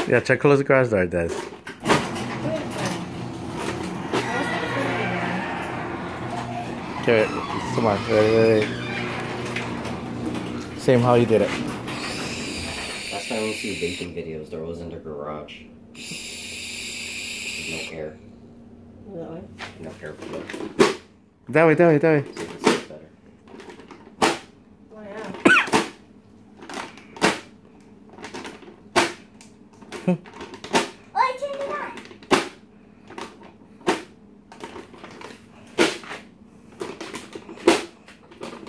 Yeah, check close the garage door, Des. Okay, wait, come on, wait. Same how you did it. Last time we see vaping videos, there wasn't a garage. There's no air. That way? No air flow. That way. So you can see it better. Oh, yeah.